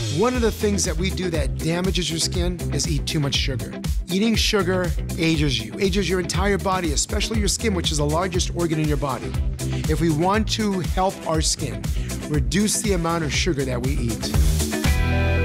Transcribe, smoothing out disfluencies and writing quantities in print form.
One of the things that we do that damages your skin is eat too much sugar. Eating sugar ages you, ages your entire body, especially your skin, which is the largest organ in your body. If we want to help our skin, reduce the amount of sugar that we eat.